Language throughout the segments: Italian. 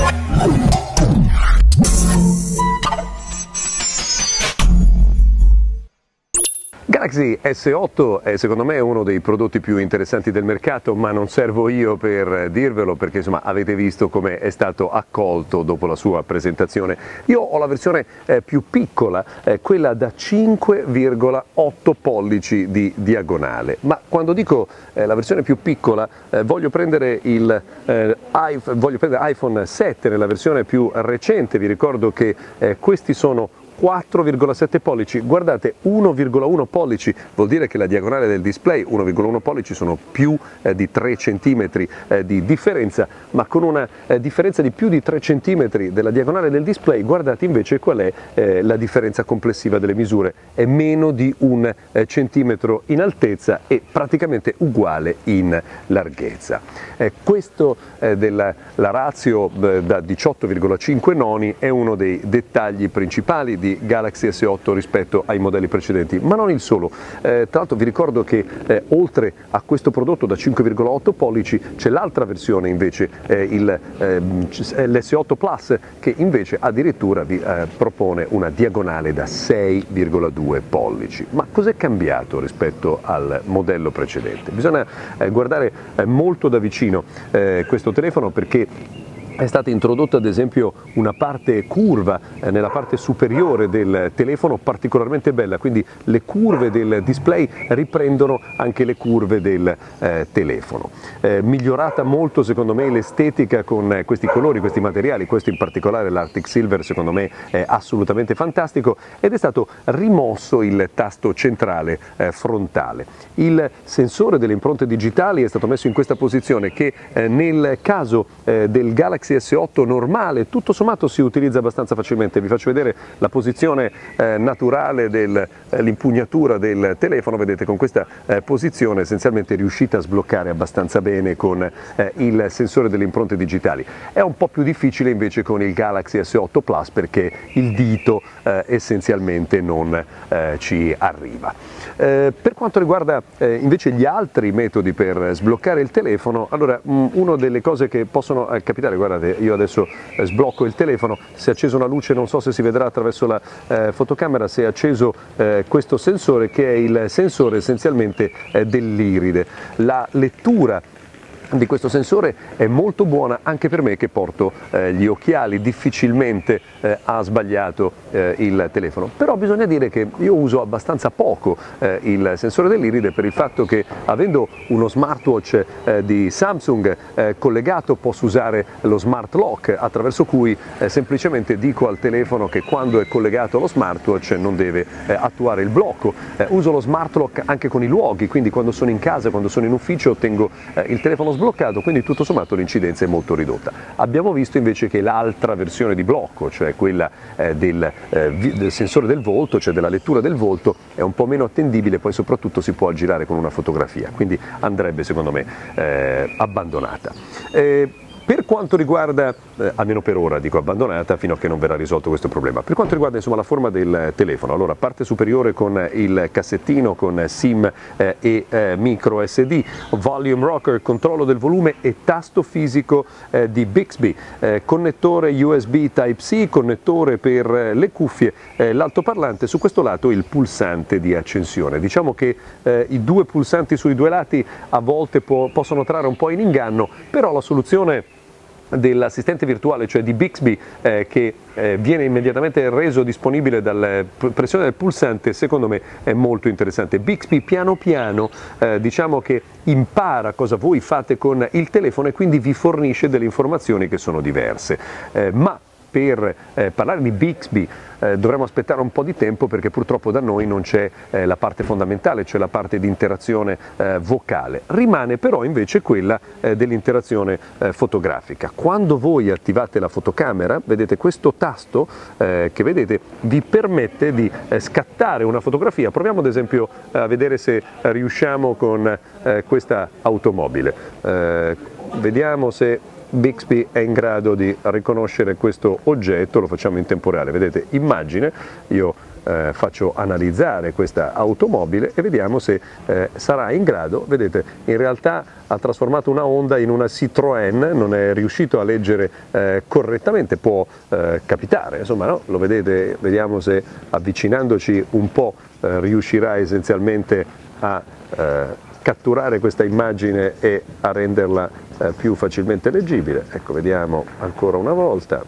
Galaxy S8 è secondo me uno dei prodotti più interessanti del mercato, ma non servo io per dirvelo, perché insomma avete visto come è stato accolto dopo la sua presentazione. Io ho la versione più piccola, quella da 5,8 pollici di diagonale, ma quando dico la versione più piccola voglio prendere iPhone 7 nella versione più recente. Vi ricordo che questi sono 4,7 pollici, guardate, 1,1 pollici vuol dire che la diagonale del display, 1,1 pollici sono più di 3 cm di differenza, ma con una differenza di più di 3 cm della diagonale del display, guardate invece qual è la differenza complessiva delle misure, è meno di 1 centimetro in altezza e praticamente uguale in larghezza. Questo della ratio da 18,5 noni è uno dei dettagli principali di Galaxy S8 rispetto ai modelli precedenti, ma non il solo. Tra l'altro vi ricordo che oltre a questo prodotto da 5,8 pollici c'è l'altra versione invece, l'S8 Plus, che invece addirittura vi propone una diagonale da 6,2 pollici. Ma cos'è cambiato rispetto al modello precedente? Bisogna guardare molto da vicino questo telefono, perché è stata introdotta ad esempio una parte curva nella parte superiore del telefono particolarmente bella, quindi le curve del display riprendono anche le curve del telefono. Migliorata molto secondo me l'estetica con questi colori, questi materiali, questo in particolare l'Arctic Silver secondo me è assolutamente fantastico, ed è stato rimosso il tasto centrale frontale. Il sensore delle impronte digitali è stato messo in questa posizione che nel caso del Galaxy S8 normale tutto sommato si utilizza abbastanza facilmente. Vi faccio vedere la posizione naturale dell'impugnatura del telefono. Vedete, con questa posizione essenzialmente riuscite a sbloccare abbastanza bene con il sensore delle impronte digitali. È un po' più difficile invece con il Galaxy S8 Plus, perché il dito essenzialmente non ci arriva. Per quanto riguarda invece gli altri metodi per sbloccare il telefono, allora una delle cose che possono capitare, guardate, io adesso sblocco il telefono, si è accesa una luce, non so se si vedrà attraverso la fotocamera, si è acceso questo sensore, che è il sensore essenzialmente dell'iride. La lettura di questo sensore è molto buona anche per me che porto gli occhiali, difficilmente ha sbagliato il telefono, però bisogna dire che io uso abbastanza poco il sensore dell'iride, per il fatto che, avendo uno smartwatch di Samsung collegato, posso usare lo smart lock, attraverso cui semplicemente dico al telefono che quando è collegato allo smartwatch non deve attuare il blocco. Uso lo smart lock anche con i luoghi, quindi quando sono in casa, quando sono in ufficio tengo il telefono sbloccato, quindi tutto sommato l'incidenza è molto ridotta. Abbiamo visto invece che l'altra versione di blocco, cioè quella del sensore del volto, cioè della lettura del volto, è un po' meno attendibile, poi soprattutto si può aggirare con una fotografia, quindi andrebbe secondo me abbandonata. Per quanto riguarda, almeno per ora dico abbandonata, fino a che non verrà risolto questo problema, per quanto riguarda insomma la forma del telefono, allora parte superiore con il cassettino con SIM e micro SD, volume rocker, controllo del volume e tasto fisico di Bixby, connettore USB Type-C, connettore per le cuffie, l'altoparlante, su questo lato il pulsante di accensione. Diciamo che i due pulsanti sui due lati a volte possono trarre un po' in inganno, però la soluzione dell'assistente virtuale, cioè di Bixby, che viene immediatamente reso disponibile dalla pressione del pulsante, secondo me è molto interessante. Bixby piano piano diciamo che impara cosa voi fate con il telefono e quindi vi fornisce delle informazioni che sono diverse, ma per parlare di Bixby dovremo aspettare un po' di tempo, perché purtroppo da noi non c'è la parte fondamentale, cioè la parte di interazione vocale. Rimane però invece quella dell'interazione fotografica. Quando voi attivate la fotocamera, vedete questo tasto che vedete vi permette di scattare una fotografia. Proviamo ad esempio a vedere se riusciamo con questa automobile. Vediamo se Bixby è in grado di riconoscere questo oggetto. Lo facciamo in tempo reale, vedete, immagine, io faccio analizzare questa automobile e vediamo se sarà in grado. Vedete, in realtà ha trasformato una Honda in una Citroën, non è riuscito a leggere correttamente, può capitare, insomma, no? Lo vedete, vediamo se avvicinandoci un po' riuscirà essenzialmente a catturare questa immagine e a renderla più facilmente leggibile. Ecco, vediamo ancora una volta,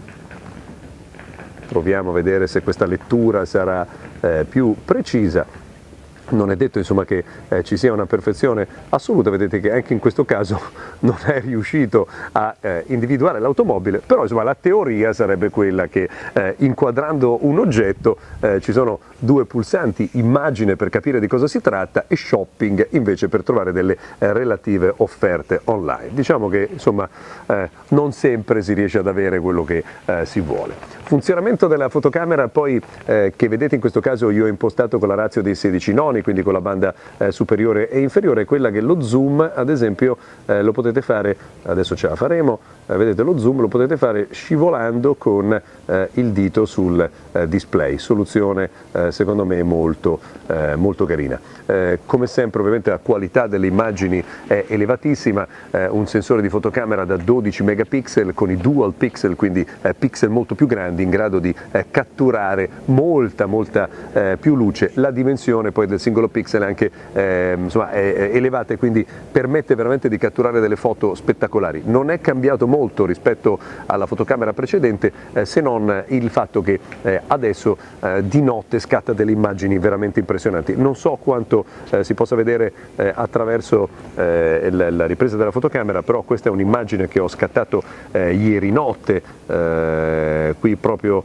proviamo a vedere se questa lettura sarà più precisa. Non è detto, insomma, che ci sia una perfezione assoluta, vedete che anche in questo caso non è riuscito a individuare l'automobile, però insomma la teoria sarebbe quella che inquadrando un oggetto ci sono due pulsanti, immagine per capire di cosa si tratta e shopping invece per trovare delle relative offerte online. Diciamo che insomma non sempre si riesce ad avere quello che si vuole. Funzionamento della fotocamera poi che vedete in questo caso io ho impostato con la ratio dei 16 noni, quindi con la banda superiore e inferiore, quella che lo zoom ad esempio lo potete fare, adesso ce la faremo, vedete lo zoom lo potete fare scivolando con il dito sul display, soluzione secondo me molto carina. Come sempre ovviamente la qualità delle immagini è elevatissima, un sensore di fotocamera da 12 megapixel con i dual pixel, quindi pixel molto più grandi in grado di catturare molta più luce. La dimensione poi del singolo pixel è anche insomma, è elevata e quindi permette veramente di catturare delle foto spettacolari. Non è cambiato molto rispetto alla fotocamera precedente, se non il fatto che adesso di notte scatta delle immagini veramente impressionanti. Non so quanto si possa vedere attraverso la ripresa della fotocamera, però questa è un'immagine che ho scattato ieri notte qui proprio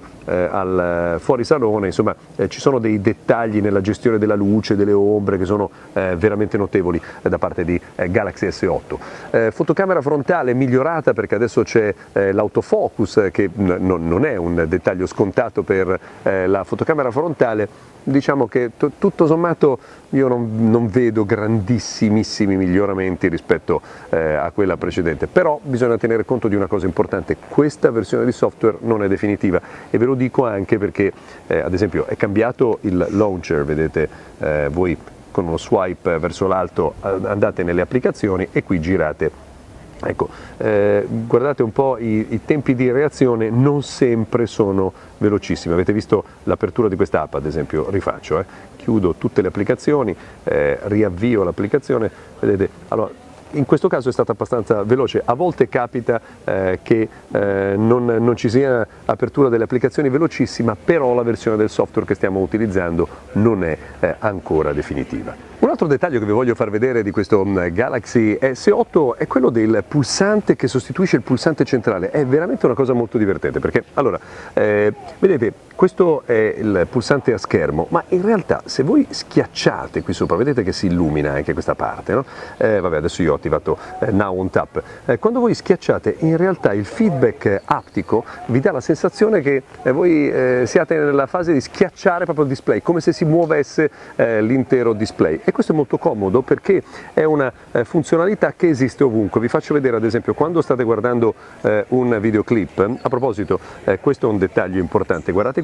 al fuorisalone. Insomma ci sono dei dettagli nella gestione della luce, delle ombre che sono veramente notevoli da parte di Galaxy S8. Fotocamera frontale migliorata perché adesso c'è l'autofocus che non è un dettaglio scontato per la fotocamera frontale. Diciamo che tutto sommato io non vedo grandissimissimi miglioramenti rispetto a quella precedente, però bisogna tenere conto di una cosa importante: questa versione di software non è definitiva, e ve lo dico anche perché ad esempio è cambiato il launcher, vedete voi con uno swipe verso l'alto andate nelle applicazioni e qui girate. Ecco, guardate un po' i tempi di reazione non sempre sono velocissimi. Avete visto l'apertura di questa app, ad esempio, rifaccio, chiudo tutte le applicazioni, riavvio l'applicazione, vedete, allora in questo caso è stata abbastanza veloce. A volte capita che non ci sia apertura delle applicazioni velocissima, però la versione del software che stiamo utilizzando non è ancora definitiva. Un altro dettaglio che vi voglio far vedere di questo Galaxy S8 è quello del pulsante che sostituisce il pulsante centrale. È veramente una cosa molto divertente perché, allora, vedete, questo è il pulsante a schermo, ma in realtà se voi schiacciate qui sopra, vedete che si illumina anche questa parte, no? Vabbè, adesso io ho attivato Now on Tap. Quando voi schiacciate, in realtà il feedback aptico vi dà la sensazione che voi siate nella fase di schiacciare proprio il display, come se si muovesse l'intero display. E questo è molto comodo perché è una funzionalità che esiste ovunque. Vi faccio vedere ad esempio quando state guardando un videoclip. A proposito, questo è un dettaglio importante, guardate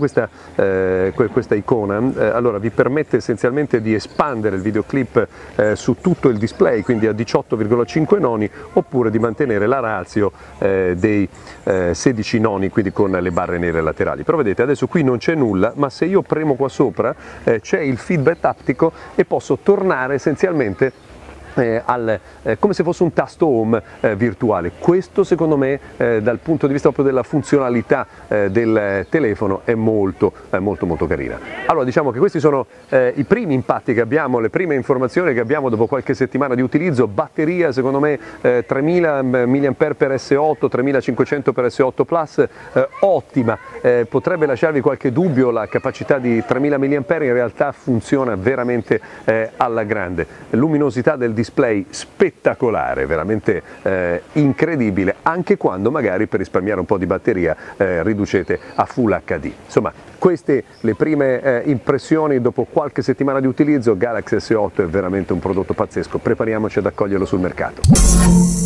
questa icona, allora vi permette essenzialmente di espandere il videoclip su tutto il display, quindi a 18,5 noni, oppure di mantenere la ratio dei 16 noni, quindi con le barre nere laterali. Però vedete, adesso qui non c'è nulla, ma se io premo qua sopra c'è il feedback aptico e posso tornare essenzialmente come se fosse un tasto home virtuale. Questo secondo me dal punto di vista proprio della funzionalità del telefono è molto carina. Allora diciamo che questi sono i primi impatti che abbiamo, le prime informazioni che abbiamo dopo qualche settimana di utilizzo. Batteria secondo me 3000 mAh per S8, 3500 per S8 Plus, ottima. Potrebbe lasciarvi qualche dubbio la capacità di 3000 mAh, in realtà funziona veramente alla grande. Luminosità del display spettacolare, veramente incredibile, anche quando magari per risparmiare un po' di batteria riducete a Full HD. Insomma, queste le prime impressioni dopo qualche settimana di utilizzo. Galaxy S8 è veramente un prodotto pazzesco, prepariamoci ad accoglierlo sul mercato.